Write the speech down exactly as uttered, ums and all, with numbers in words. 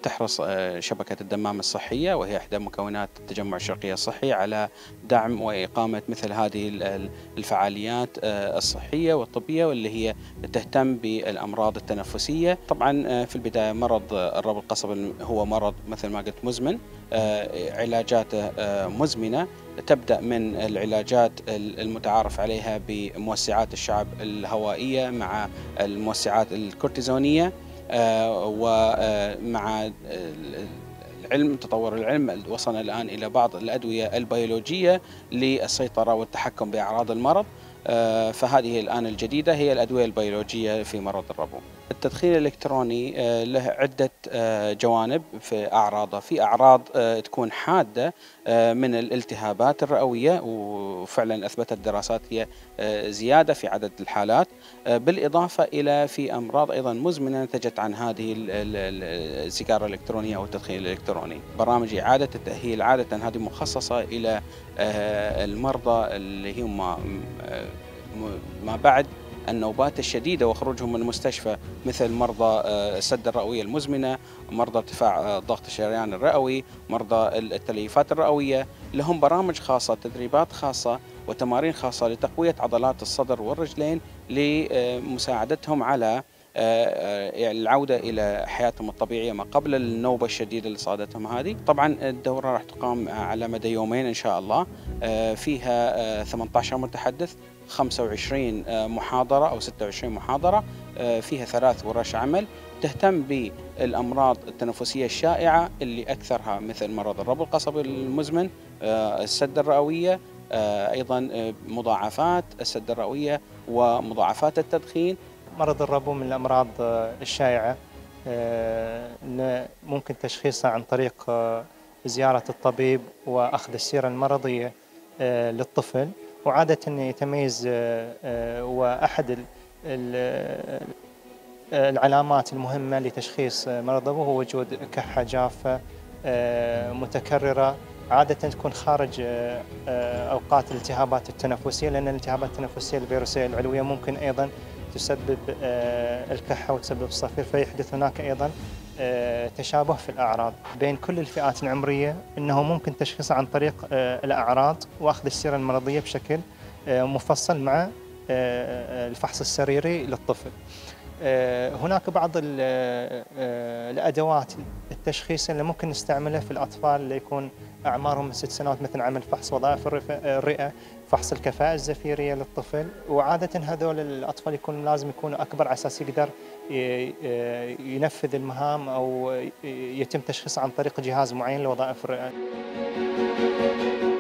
تحرص شبكة الدمام الصحية، وهي إحدى مكونات التجمع الشرقية الصحي، على دعم وإقامة مثل هذه الفعاليات الصحية والطبية، واللي هي تهتم بالأمراض التنفسية. طبعا في البداية مرض الربو القصبي هو مرض مثل ما قلت مزمن، علاجاته مزمنة، تبدأ من العلاجات المتعارف عليها بموسعات الشعب الهوائية مع الموسعات الكورتيزونية، ومع العلم تطور العلم وصلنا الآن إلى بعض الأدوية البيولوجية للسيطرة والتحكم بأعراض المرض. فهذه الآن الجديدة هي الأدوية البيولوجية في مرض الربو. التدخين الإلكتروني له عدة جوانب في أعراضه. في أعراض تكون حادة من الالتهابات الرئوية، وفعلا أثبتت دراسات هي زيادة في عدد الحالات، بالإضافة إلى في أمراض أيضا مزمنة نتجت عن هذه السيجارة الإلكترونية أو التدخين الإلكتروني. برامج إعادة التأهيل عادة هذه مخصصة إلى المرضى اللي هم ما بعد النوبات الشديدة وخروجهم من المستشفى، مثل مرضى السد الرئوية المزمنة، مرضى ارتفاع ضغط الشريان الرئوي، مرضى التليفات الرئوية. لهم برامج خاصة، تدريبات خاصة وتمارين خاصة لتقوية عضلات الصدر والرجلين، لمساعدتهم على العودة إلى حياتهم الطبيعية ما قبل النوبة الشديدة اللي صادتهم هذه. طبعا الدورة راح تقام على مدى يومين إن شاء الله، فيها ثمانية عشر متحدث، خمسة وعشرين محاضرة أو ستة وعشرين محاضرة، فيها ثلاث ورش عمل تهتم بالأمراض التنفسية الشائعة اللي أكثرها مثل مرض الربو القصبي المزمن، السد الرئوية، أيضا مضاعفات السد الرئوية ومضاعفات التدخين. مرض الربو من الأمراض الشائعة، ممكن تشخيصها عن طريق زيارة الطبيب وأخذ السيرة المرضية للطفل، وعادة يتميز وأحد العلامات المهمة لتشخيص مرض الربو هو وجود كحة جافة متكررة، عادة تكون خارج أوقات الالتهابات التنفسية، لأن الالتهابات التنفسية الفيروسية العلوية ممكن أيضا تسبب الكحة وتسبب الصفير، فيحدث هناك أيضا تشابه في الأعراض بين كل الفئات العمرية، أنه ممكن تشخيصه عن طريق الأعراض وأخذ السيرة المرضية بشكل مفصل مع الفحص السريري للطفل. هناك بعض الأدوات التشخيص اللي ممكن نستعملها في الأطفال اللي يكون أعمارهم من ست سنوات، مثل عمل فحص وظائف الرئة، فحص الكفاءة الزفيرية للطفل، وعادة هذول الأطفال يكون لازم يكونوا أكبر على أساس يقدر ينفذ المهام أو يتم تشخيصه عن طريق جهاز معين لوظائف الرئة.